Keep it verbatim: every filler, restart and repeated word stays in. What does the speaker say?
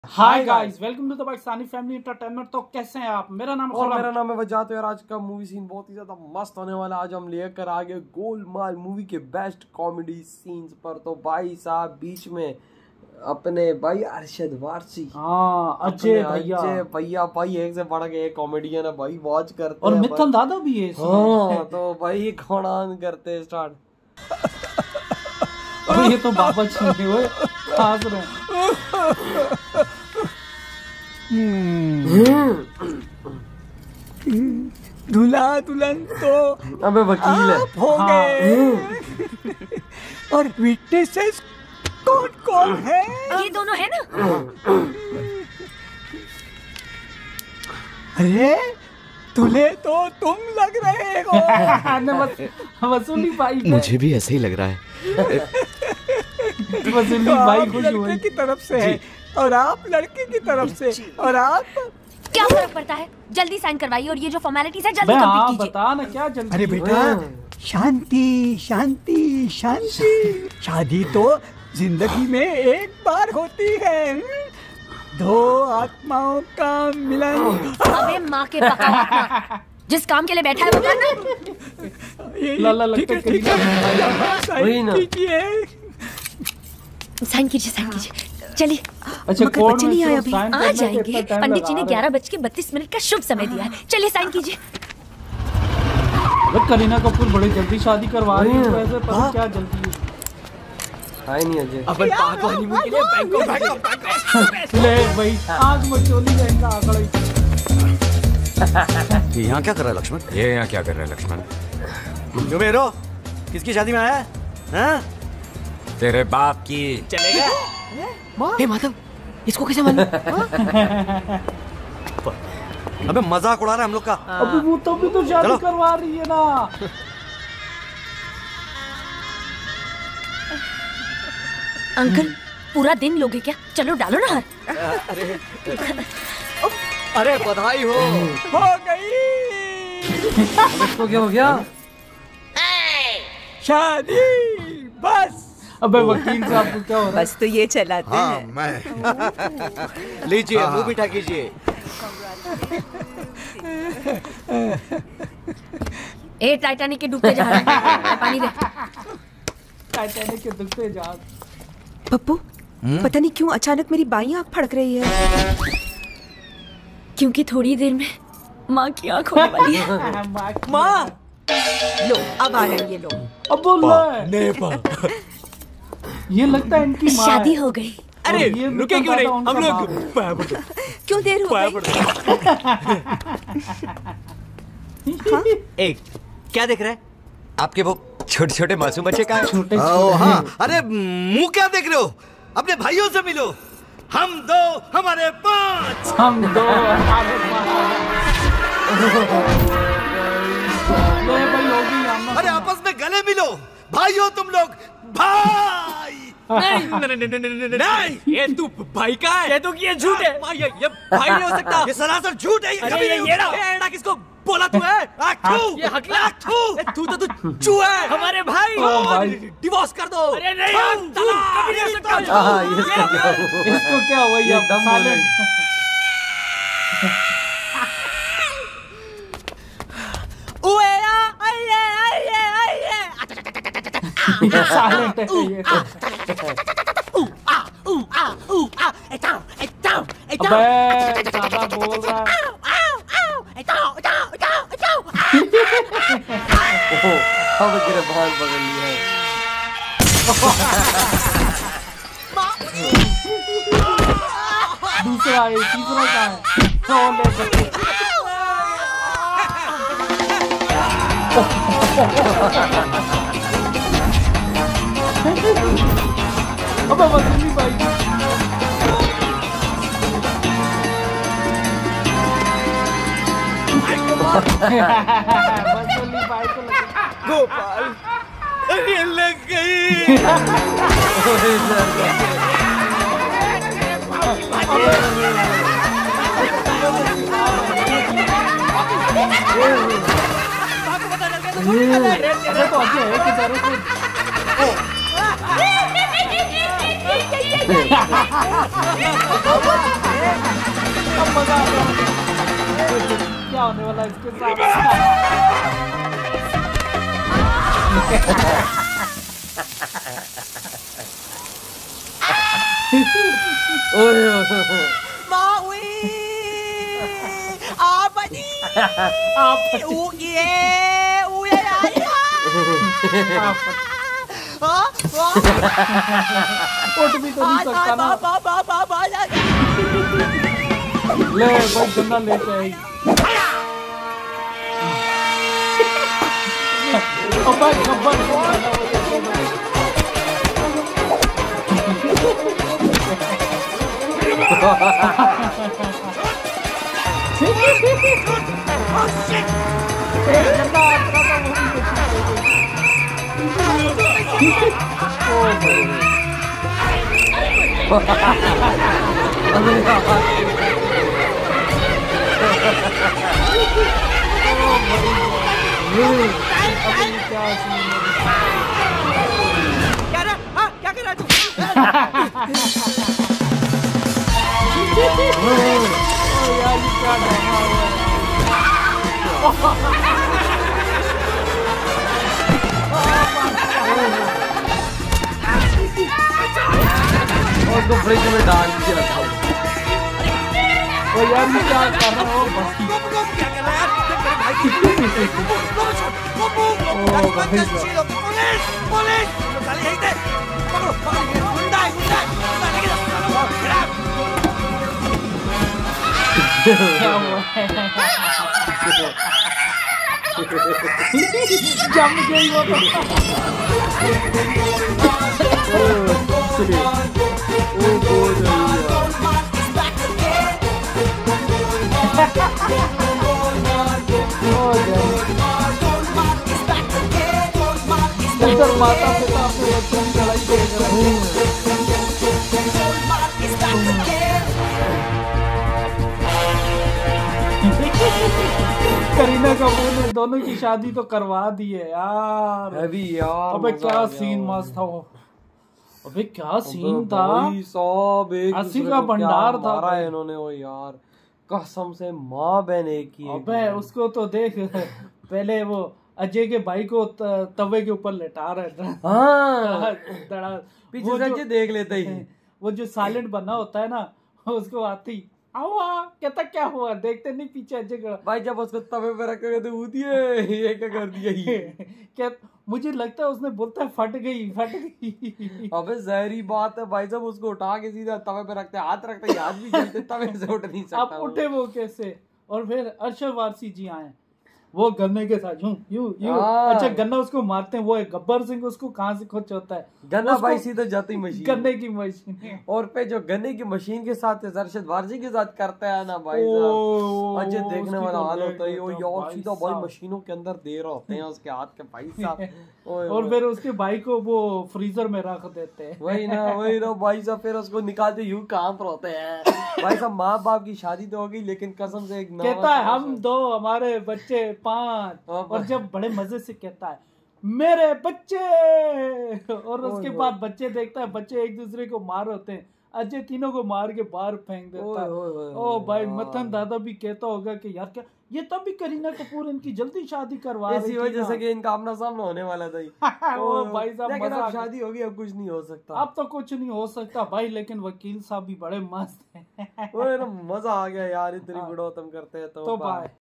Hi guys, welcome to the Pakistani family entertainment. तो कैसे हैं आप? मेरा नाम और मेरा नाम है वजात है और आज का मूवी सीन बहुत ही ज्यादा मस्त होने वाला है। आज हम लेकर आ गए गोलमाल मूवी के बेस्ट कॉमेडी सीन्स पर। तो भाई साहब बीच में अपने भाई अरशद वारसी, हाँ अजय भैया, अजय भैया भाई एक से बढ़ के एक कॉमेडियन है भाई, वॉच करते और मिथुन दादा भी है इसमें। हाँ तो भाई कौन करते स्टार्ट। और ये तो बाबा जी हुए खास रहे। दूल्हा दुल्हन तो अबे वकील है हो गए। और विटनेसेस कौन कौन है? ये दोनों है ना? अरे दूल्हे तो तुम लग रहे हो। वसूली भाई, मुझे भी ऐसे ही लग रहा है। वसूली तो भाई आप खुश लड़के हुए की तरफ से है और आप लड़के की तरफ से, और आप क्या फर्क पड़ता है? जल्दी साइन करवाइए और ये जो फॉर्मेलिटीज है जल्दी बे हाँ कंप्लीट कीजिए। बता ना क्या जल्दी। अरे बेटा शांति शांति शांति। शादी तो जिंदगी में एक बार होती है, दो आत्माओं का मिलन। अबे माँ के पका आत्मा, जिस काम के लिए बैठा है वो करना। ला ला ठीक है लगता ठीक है, साइन कीजिए साइन कीजिए साइन कीजिए। चलिए। अच्छा, मगर कोर्ट बच्चे में नहीं आए सिर्फ अभी, साइन आ करने के जाएंगे। इतना टाइम पंडित जी ने लगा ग्यारह बज के बत्तीस मिनट का शुभ समय दिया है। चलिए साइन कीजिए। रहा। करीना कपूर बड़ी जल्दी शादी करवा रही है, वैसे पता क्या जल्दी है। हाय नहीं अजय अपन पाक हनीमून के लिए बैंकॉक बैंकॉक ले भाई आग मचोली जाएगा आंकड़ा। ये यहाँ क्या कर रहा है लक्ष्मण? ये यहाँ क्या कर रहा है लक्ष्मण? क्यों मेरो? किसकी शादी में आया है? हाँ? तेरे बाप की। चलेगा? हे माधव, इसको कैसे मालूम? अबे मजाक उड़ा रहा है हम लोग का। अभी वो तो भी तो शादी करवा रही है ना। अंकल पूरा दिन लोगे क्या? चलो डालो ना हार। अरे अरे बधाई हो। हो गई इसको क्या हो गया? शादी बस। अबे वकील साहब को क्या हो रहा है? बस तो ये चलाते हाँ हैं। मैं लीजिए मुंह मीठा कीजिए। ए टाइटैनिक के डूबते जहाज, पानी दे। टाइटैनिक के दुखते जहाज। पप्पू पता नहीं क्यों अचानक मेरी बाईं आंख फड़क रही है। क्योंकि थोड़ी देर में माँ की आँख होने वाली है। माँ लो अब आ रहे हैं ये लोग। अब बोल रहा है। ये लगता है इनकी माँ शादी है। हो गई। अरे ये रुके क्यों नहीं? हम लोग क्यों देर हो गई? एक क्या देख रहे हैं? आपके वो छोटे छोटे मासूम बच्चे कहाँ हैं? छोटे ओ हाँ, अरे मुंह क्या देख रहे हो? अपने भाइयों से मिलो। हम दो हमारे पांच। हम दो हमारे ले भाई होगी हम। अरे आपस में गले मिलो भाइयों तुम लोग। भाई नहीं नहीं नहीं नहीं नहीं, ये तू भाई का है। ये तो कि ये झूठ है। ये ये भाई नहीं हो सकता। ये सरासर झूठ है। ये कभी नहीं ये एड़ा किसको बोला तू है? आखू ये हकला तू तू तो तू चू है। हमारे भाई ओ भाई। डिवोर्स कर दो। अरे नहीं कभी नहीं हो सकता। हाँ ये इसका क्या हुआ? इसको क्या हुआ? ये दम साइलेंट साइलेंट है ये। अबे ज्यादा बोल रहा है। ओहो, अब गिरफ्तार पकड़ लिया है। दूसरा है, तीसरा क्या है? कौन ले सकते? अबे वसूली भाई। वसूली भाई को लगा। गोपाल अरे लग गई। अरे तो अजय है किधर है? मजा आ गया। क्या होने वाला है इसके साथ? उठ भी तो नहीं सकता ना। ले भाई गन्ना लेके आई। अब्बा गब्बर क्या कर रहा तू? यार ये क्या ड्रामा हुआ है? और तो फ्रिज में डाल के रखा। ओ यार ये क्या कर रहा हो? बस क्या कर रहा है? पुलिस पुलिस साले यहीं थे। पकड़ो पकड़ो गुंडा है गुंडा गुंडा लेके जाओ। क्या हुआ है? जम गई वो तो। इधर माता पिता अपने बच्चों की लड़ाई देख रहे हैं। करीना कपूर ने दोनों की शादी तो करवा दी है यार। अभी यार अबे क्या सीन मस्त था वो। अबे क्या सीन था। भाई साहब एक हंसी का भंडार था। मारा है इन्होंने वो यार कसम से माँ बहन एक ही। अबे उसको तो देख पहले वो अजय के भाई को तवे के ऊपर लेटा रहे थे। हाँ पीछे से देख लेते ही वो जो साइलेंट बना होता है ना उसको आती आवा कहता क्या हुआ देखते नहीं पीछे अजय का भाई जब उसको तवे पे रख के तो ये क्या कर दिया ये क्या मुझे लगता है उसने बोलता है फट गई फट गई। अबे जहरी बात है भाई साहब उसको उठा के सीधा तवे पे रखते हाथ रखते हाथ भी जलते तवे से उठ नहीं सकता। अब उठे वो कैसे। और फिर अरशद वारसी जी आए वो गन्ने के साथ यूं यूं यूं। अच्छा गन्ना उसको मारते हैं वो है गब्बर सिंह उसको कहाँ से खुद होता है गन्ना भाई सीधा जाती मशीन गन्ने की मशीन। और पे जो गन्ने की मशीन के साथ अरशद वारसी के साथ करता है ना भाई साहब अजय देखने वाला हाल होता है वो यार सीधा भाई मशीनों के अंदर दे रहे होते हैं उसके हाथ के भाई साहब। और फिर उसके भाई को वो फ्रीजर में रख देते हैं। वही ना वही ना भाई साहब फिर उसको निकालते यूं कांप होते हैं। भाई साहब माँ बाप की शादी तो हो गई लेकिन कसम से एक कहता है हम दो हमारे बच्चे पांच और जब बड़े मजे से कहता है मेरे बच्चे और उसके बाद बच्चे देखता है बच्चे एक दूसरे को मार होते हैं अजय तीनों को मार के बाहर फेंक देता है। ओ भाई मथन दादा भी कहता होगा कि यार क्या ये तब भी करीना कपूर इनकी जल्दी शादी करवा रही इसी वजह से कि इनका आमना सामना होने वाला था। ओ भाई साहब लेकिन अब शादी होगी अब कुछ नहीं हो सकता। अब तो कुछ नहीं हो सकता भाई लेकिन वकील साहब भी बड़े मस्त हैं। मजा आ गया यार इतनी बुढ़ोतम करते हैं तो, तो बाय।